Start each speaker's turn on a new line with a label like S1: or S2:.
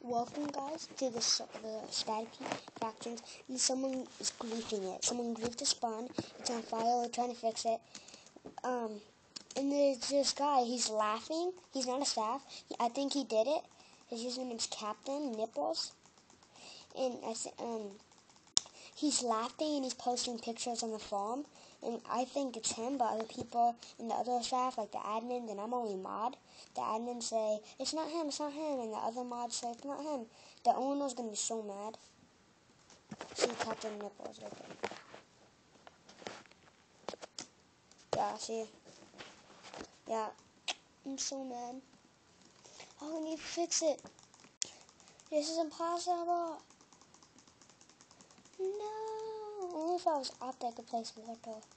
S1: Welcome guys to the static factions, and someone is griefing it. Someone griefed the spawn. It's on fire. We're trying to fix it. And there's this guy. He's laughing. He's not a staff. I think he did it. His username is Captain Nipples, and he's laughing and he's posting pictures on the forum. And I think it's him, but other people in the other staff, like the admins, and I'm only mod, the admins say, it's not him, and the other mods say, it's not him. The owner's going to be so mad. See Captain Nipples right there. Yeah, see? Yeah, I'm so mad. Oh, I need to fix it. This is impossible. No. Only if I was up there, I could play some Water.